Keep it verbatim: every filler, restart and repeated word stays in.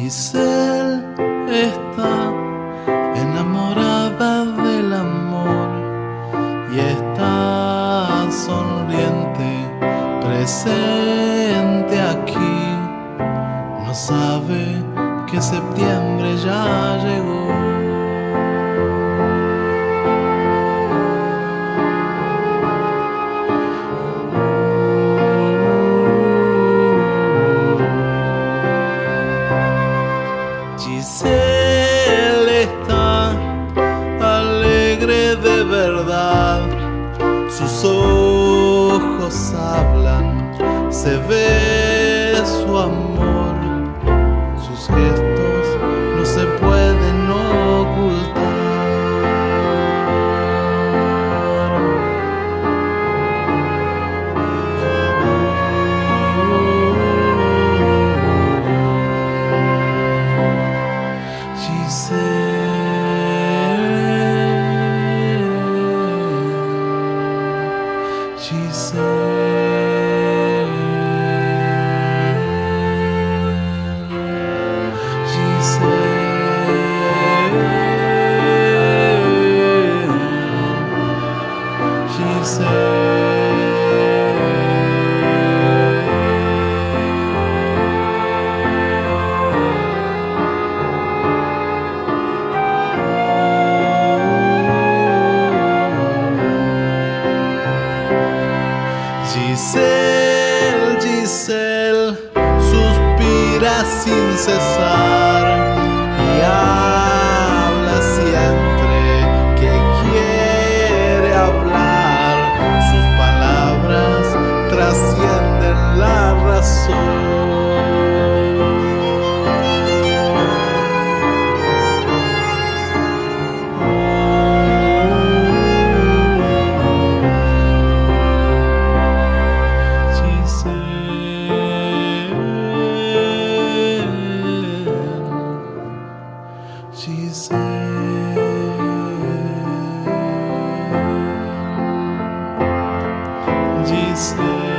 Giselle está enamorada del amor y está sonriente, presente aquí. No sabe que septiembre ya llegó. Giselle está alegre de verdad, sus ojos hablan, se ve su amor, sus gestos no se pueden ocultar. Giselle, Giselle, suspira sin cesar y habla siempre que quiere hablar. Sus palabras trascienden la razón. Giselle, Giselle.